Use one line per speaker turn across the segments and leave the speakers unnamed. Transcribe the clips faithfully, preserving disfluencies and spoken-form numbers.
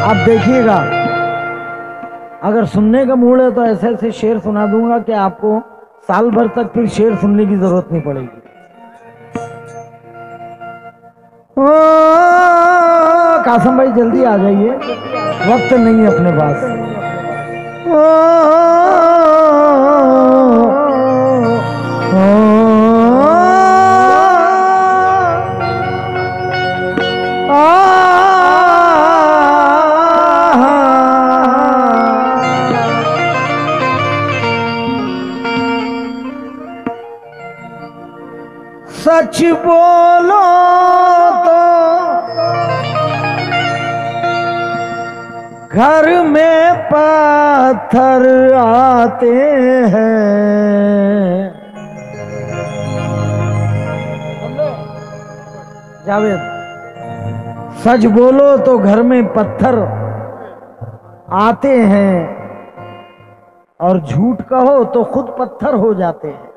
आप देखिएगा, अगर सुनने का मूड है तो ऐसे ऐसे शेर सुना दूंगा कि आपको साल भर तक फिर शेर सुनने की जरूरत नहीं पड़ेगी। ओ कासम भाई जल्दी आ जाइए, वक्त नहीं है अपने पास। ओ, ओ, सच बोलो तो घर में पत्थर आते हैं। जावेद, सच बोलो तो घर में पत्थर आते हैं और झूठ कहो तो खुद पत्थर हो जाते हैं।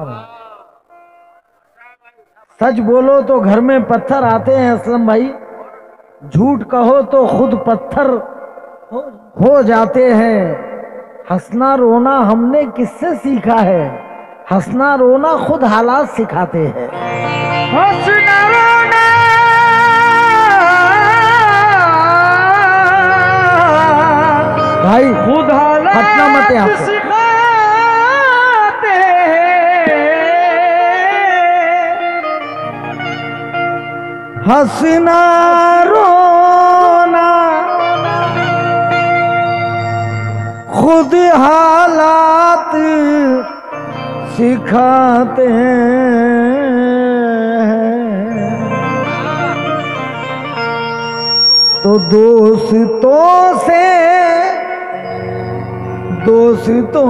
सच बोलो तो घर में पत्थर आते हैं असलम भाई, झूठ कहो तो खुद पत्थर हो जाते हैं। हंसना रोना हमने किससे सीखा है, हंसना रोना खुद हालात सिखाते हैं। हंसना रोना भाई खुद हालात हटना मत यहाँ से। हंसना रोना खुद हालात सिखाते हैं। तो दोस्तों से दोस्तों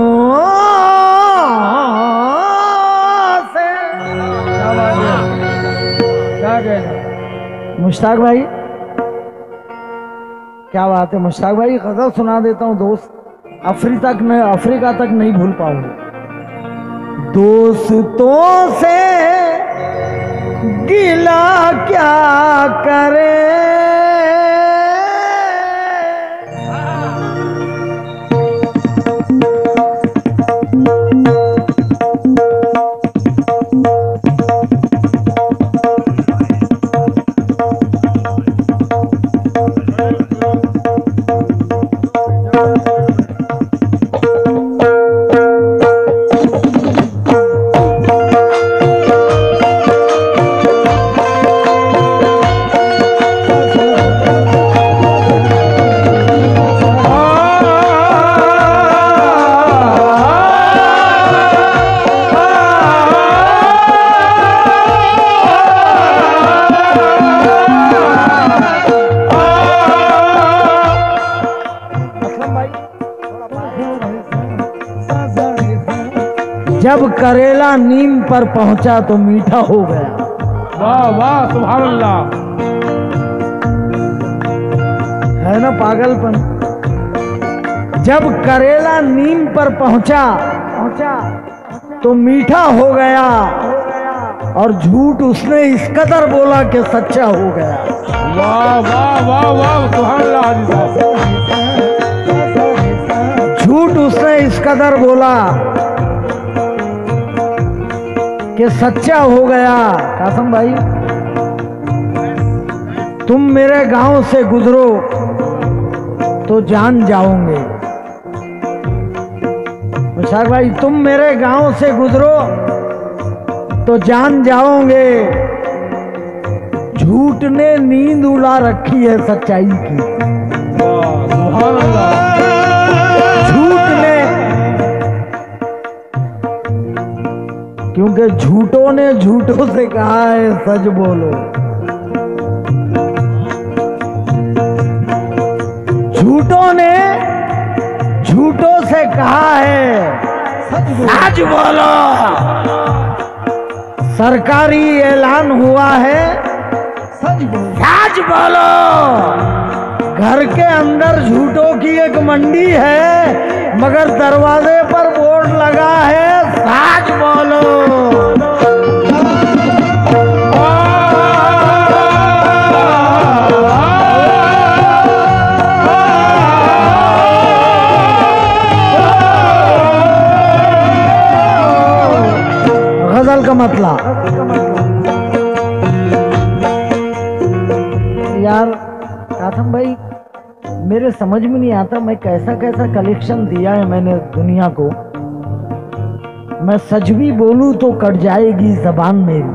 से मुश्ताक भाई, क्या बात है मुश्ताक भाई, गजल सुना देता हूँ दोस्त, अफ्रीका तक नहीं अफ्रीका तक नहीं भूल पाऊंगा। दोस्तों से गिला क्या करे, जब करेला नीम पर पहुंचा तो मीठा हो गया।
वाह वाह सुभान अल्लाह,
है ना पागलपन। जब करेला नीम पर पहुंचा पहुंचा तो मीठा हो गया, और झूठ उसने इस कदर बोला कि सच्चा हो गया।
वाह वाह वाह वाह सुभान अल्लाह।
झूठ उसने इस कदर बोला कि सच्चा हो गया। कासम भाई, तुम मेरे गांव से गुजरो तो जान जाओगे। मुशाक भाई, तुम मेरे गांव से गुजरो तो जान जाओगे। झूठ ने नींद उड़ा रखी है सच्चाई की।
सुभान अल्लाह।
झूठ ने, क्योंकि झूठों ने झूठों से कहा है सच बोलो। झूठों ने झूठों से कहा है सच बोलो। सरकारी ऐलान हुआ है सच बोलो। घर के अंदर झूठों की एक मंडी है, मगर दरवाजे पर बोर्ड लगा है सच बोलो। मतला। यार कासम भाई, मेरे समझ में नहीं आता मैं कैसा कैसा कलेक्शन दिया है मैंने दुनिया को। मैं सच भी बोलूं तो कट जाएगी जबान मेरी,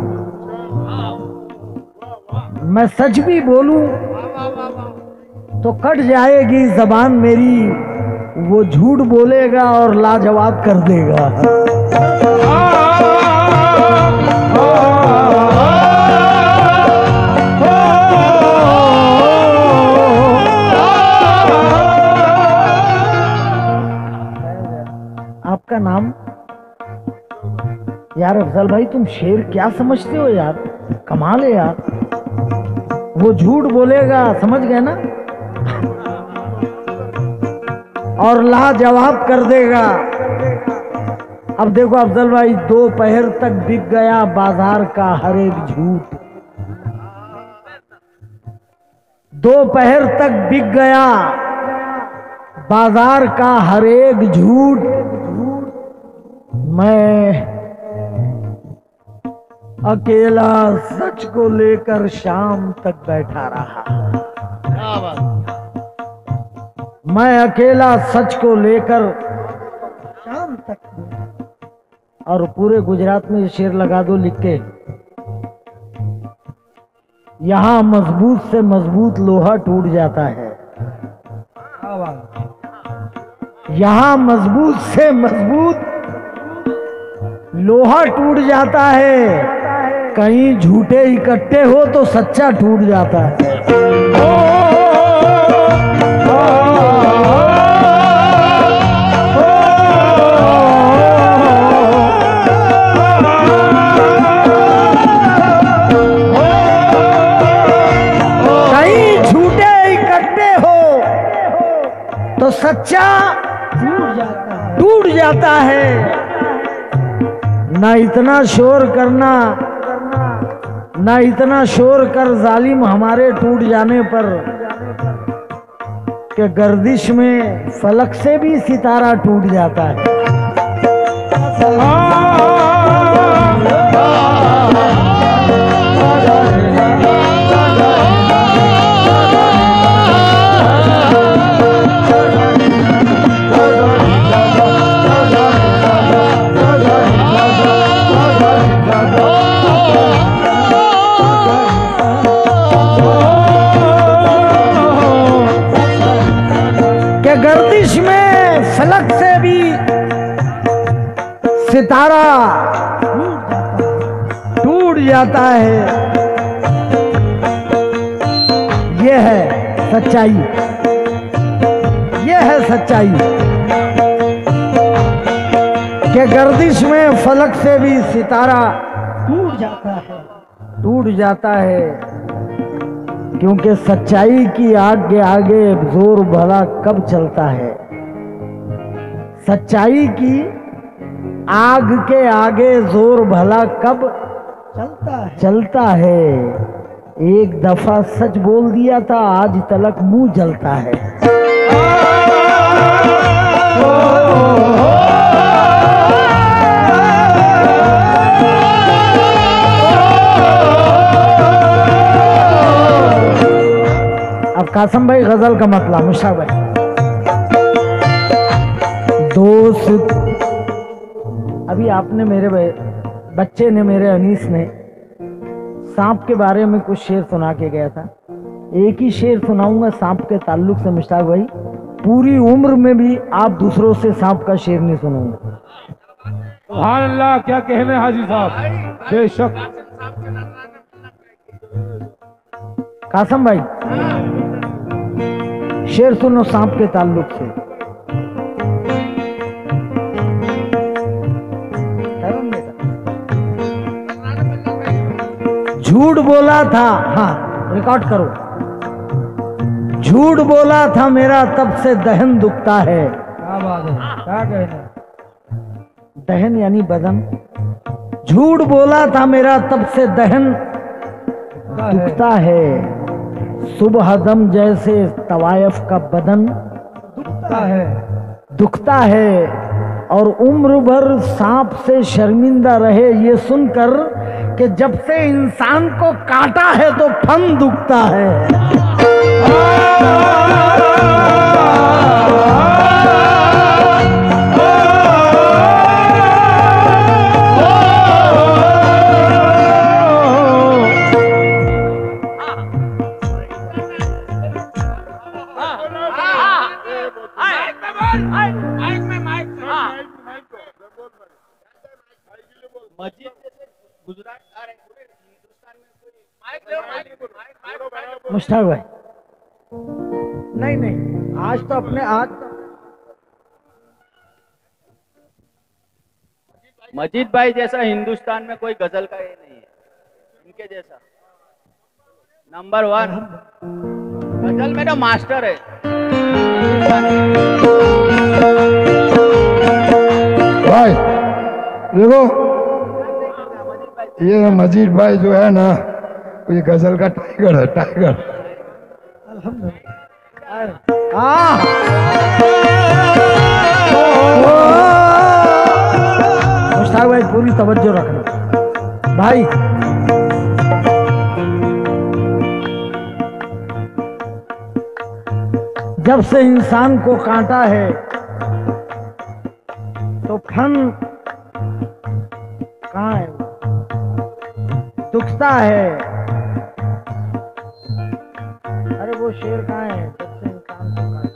मैं सच भी बोलूं तो कट जाएगी जबान मेरी। वो झूठ बोलेगा और लाजवाब कर देगा। आपका नाम? यार अफजल भाई, तुम शेर क्या समझते हो यार, कमाल है यार। वो झूठ बोलेगा, समझ गए ना, और लाजवाब कर देगा। अब देखो अफजल भाई, दोपहर तक बिक गया बाजार का हर एक झूठ, दोपहर तक बिक गया बाजार का हर एक झूठ। मैं अकेला सच को लेकर शाम तक बैठा रहा, मैं अकेला सच को लेकर शाम तक। और पूरे गुजरात में ये शेर लगा दो लिख के, यहां मजबूत से मजबूत लोहा टूट जाता है, यहां मजबूत से मजबूत लोहा टूट जाता है। कहीं झूठे इकट्ठे हो तो सच्चा टूट जाता है। कहीं झूठे इकट्ठे हो तो सच्चा टूट जाता है। ना इतना शोर करना, ना इतना शोर कर जालिम हमारे टूट जाने पर कि गर्दिश में फलक से भी सितारा टूट जाता है। गर्दिश में फलक से भी सितारा टूट जाता है। यह है सच्चाई, यह है सच्चाई कि गर्दिश में फलक से भी सितारा टूट जाता है, टूट जाता है। क्योंकि सच्चाई की आग के आगे जोर भला कब चलता है, सच्चाई की आग के आगे जोर भला कब चलता है, चलता है। एक दफा सच बोल दिया था, आज तलक मुंह जलता है। अब कासम भाई गजल का मतलब, मुश्ताक भाई, दोस्त अभी आपने मेरे बच्चे ने, मेरे अनीस ने सांप के बारे में कुछ शेर सुना के गया था। एक ही शेर सुनाऊंगा सांप के ताल्लुक से मुश्ताक भाई, पूरी उम्र में भी आप दूसरों से सांप का शेर नहीं सुनूंगा।
सुभान अल्लाह, क्या कहने हाजी साहब, बेशक।
कासम भाई शेर सुनो सांप के ताल्लुक से। झूठ बोला था, हाँ रिकॉर्ड करो, झूठ बोला था मेरा तब से दहन दुखता है।
क्या बात है, क्या कहना?
दहन यानी बदन। झूठ बोला था मेरा तब से दहन दुखता है। सुबह दम जैसे तवायफ का बदन दुखता है, दुखता है। और उम्र भर सांप से शर्मिंदा रहे, ये सुनकर कि जब से इंसान को काटा है तो फन दुखता है। मुश्ताक भाई, नहीं नहीं, आज तो अपने आज तो
मजीद भाई जैसा हिंदुस्तान में कोई गजल का ये नहीं है, इनके जैसा नंबर वन गजल में तो मास्टर है।
भाई देखो, ये मजीद भाई जो है ना, ये गजल का टाइगर है, टाइगर।
हाँ, मुश्ताक भाई पूरी तवज्जो रखना भाई। जब से इंसान को काटा है तो फन कहाँ है, दुखता है। अरे वो शेर कहाँ है, जब से इंसान को काटा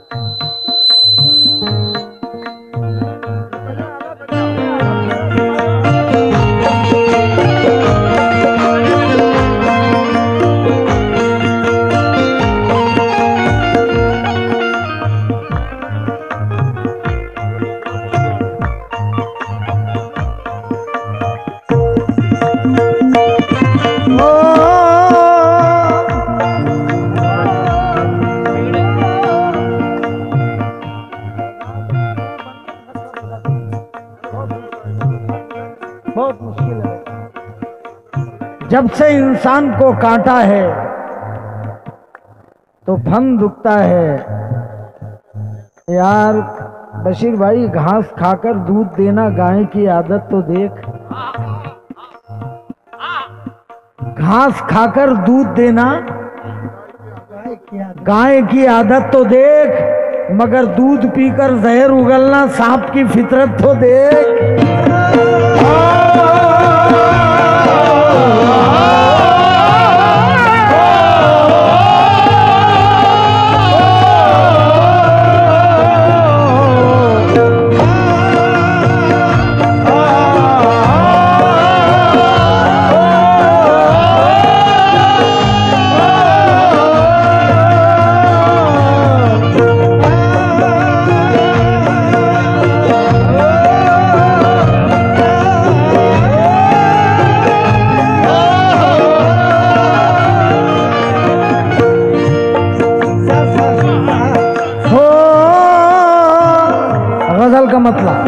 बहुत मुश्किल है। जब से इंसान को काटा है तो फन दुखता है। यार बशीर भाई, घास खाकर दूध देना गाय की आदत तो देख। घास खाकर दूध देना गाय की आदत तो देख, मगर दूध पीकर जहर उगलना सांप की फितरत तो देख। गजल का मतलब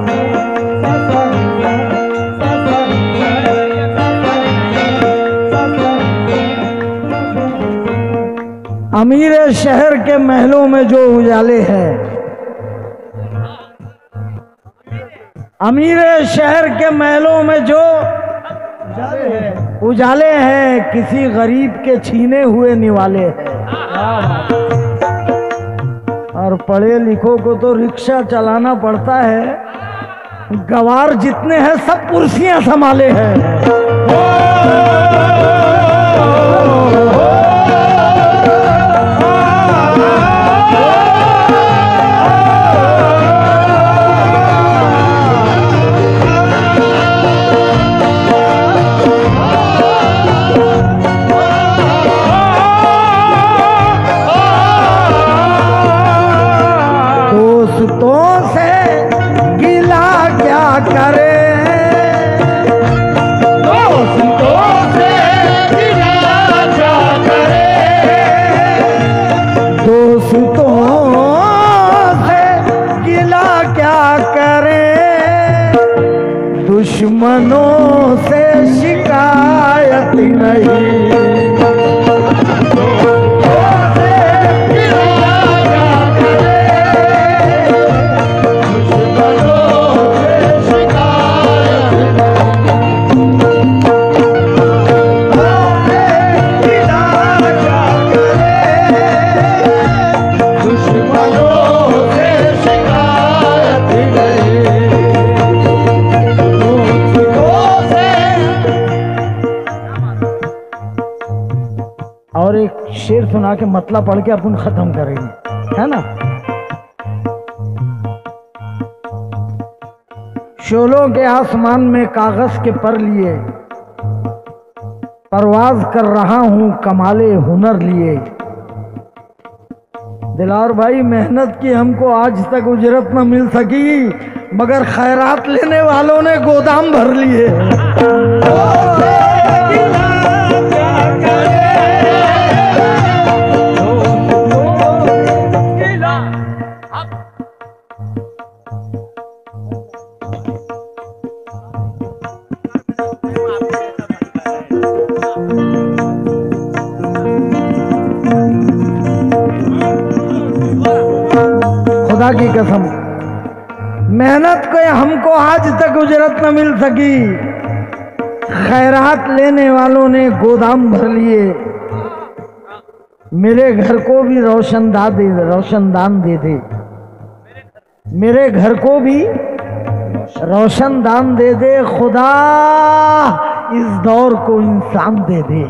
अमीर शहर के महलों में जो उजाले हैं, अमीर शहर के महलों में जो उजाले हैं, किसी गरीब के छीने हुए निवाले हैं। और पढ़े लिखों को तो रिक्शा चलाना पड़ता है, गवार जितने हैं सब कुर्सियां संभाले हैं। दोस्तों से गिला क्या करे, दोस्तों से गिला क्या करे, दोस्तों से गिला क्या करे, दुश्मनों से शिकायत नहीं। Oh खुदा के मतलब पढ़ के अपन खत्म करेंगे, है ना। शोलों के आसमान में कागज के पर लिए परवाज कर रहा हूं कमाले हुनर लिए। दिलावर भाई, मेहनत की हमको आज तक उजरत न मिल सकी, मगर खैरात लेने वालों ने गोदाम भर लिए। खुदा की कसम, मेहनत को हमको आज तक उजरत न मिल सकी, खैरात लेने वालों ने गोदाम भर लिए। मेरे घर को भी रोशनदान दे रोशनदान दे दे मेरे घर को भी रोशनदान दे दे खुदा, इस दौर को इंसान दे दे।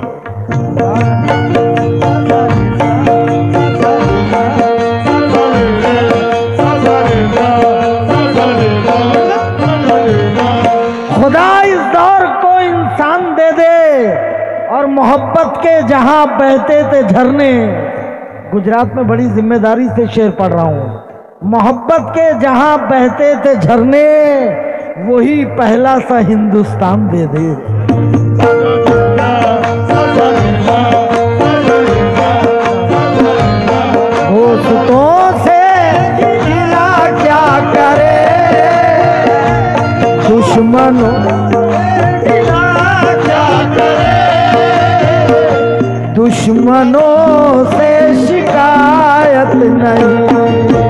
खुदा इस दौर को इंसान दे दे। और मोहब्बत के जहां बहते थे झरने, गुजरात में बड़ी जिम्मेदारी से शेर पढ़ रहा हूं। मोहब्बत के जहां बहते थे झरने, वही पहला सा हिंदुस्तान दे दे। दोस्तों से गिला क्या करे, दुश्मनों दुश्मनों से शिकायत नहीं।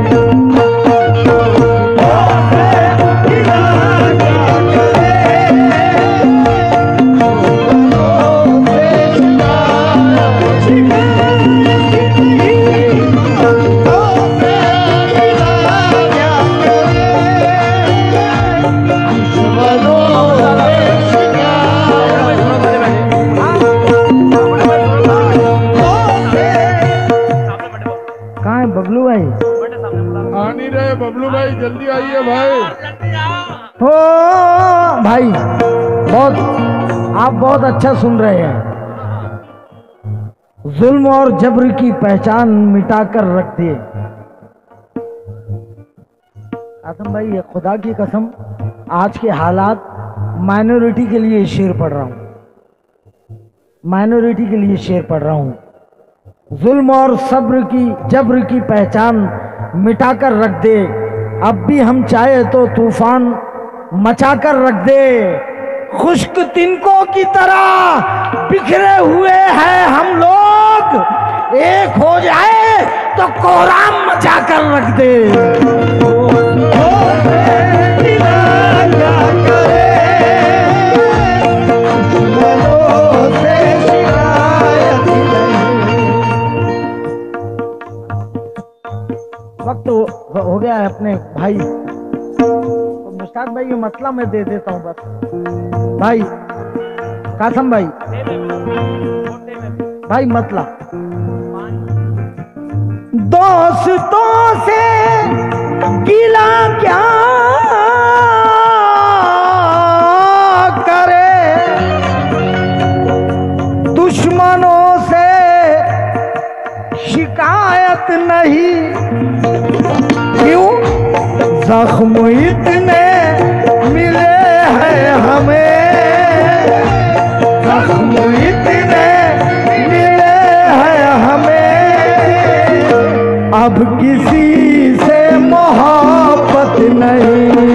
बबलू भाई
आ नहीं रहे। बबलू भाई जल्दी आइए भाई।
हो भाई, बहुत आप बहुत अच्छा सुन रहे हैं। जुल्म और जबर की पहचान मिटाकर रख दिए। आसम भाई, ये खुदा की कसम, आज के हालात माइनॉरिटी के लिए शेर पढ़ रहा हूं माइनॉरिटी के लिए शेर पढ़ रहा हूं। जुल्म और सब्र की जबर की पहचान मिटाकर रख दे, अब भी हम चाहे तो तूफान मचाकर रख दे। खुश्क तिनकों की तरह बिखरे हुए हैं हम लोग, एक हो जाए तो कोहराम मचाकर रख दे। वक्त हो, हो गया है अपने भाई तो मुश्ताक भाई ये मतला मैं दे देता हूं बस। भाई कासम भाई भाई मतला, दोस्तों से गिला क्या करे, दुश्मनों से शिकायत नहीं। क्यों? जख्म इतने मिले हैं हमें, जख्म इतने मिले हैं हमें, अब किसी से मोहब्बत नहीं।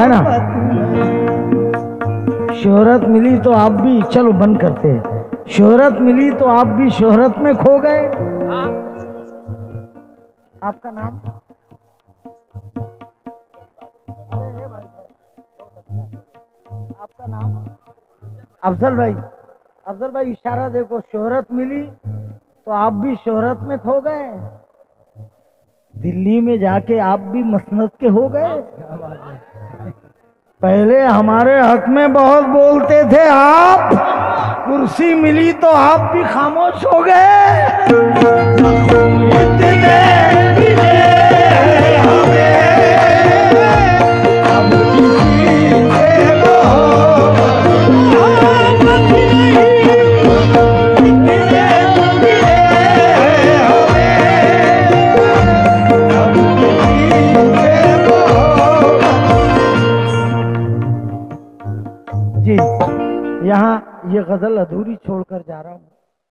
है ना। शोहरत मिली तो आप भी, चलो बंद करते हैं, शोहरत मिली तो आप भी शोहरत में खो गए। आपका नाम? आपका नाम? अफजल भाई। अफजल भाई इशारा देखो, शोहरत मिली तो आप भी शोहरत में खो गए। दिल्ली में जाके आप भी मसनद के हो गए। पहले हमारे हक में बहुत बोलते थे आप, कुर्सी मिली तो आप भी खामोश हो गए। इतने मिले हमें, अब किसी से मोहब्बत नहीं। इतने मिले हमें, अब किसी से मोहब्बत। जी, यहाँ ये गजल अधूरी छोड़कर जा रहा हूँ।